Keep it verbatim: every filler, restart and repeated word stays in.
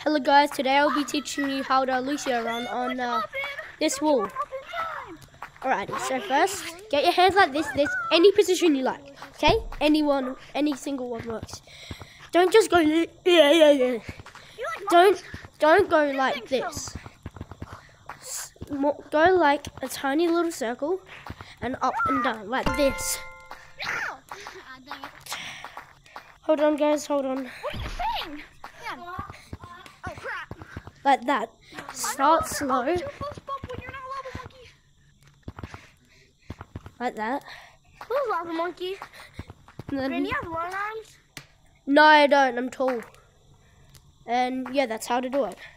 Hello guys, today I'll be teaching you how to lucio run on uh, this wall. Alrighty, so first, get your hands like this, this, any position you like, okay? Anyone, any single one works. Don't just go, yeah, yeah, yeah. Don't, don't go like this. Go like a tiny little circle and up and down, like this. Hold on guys, hold on. What are you saying? Yeah. Oh crap. Like that. Start slow. Like that. Who's lava monkey? And then, Granny has long arms? no, I don't. I'm tall. And yeah, that's how to do it.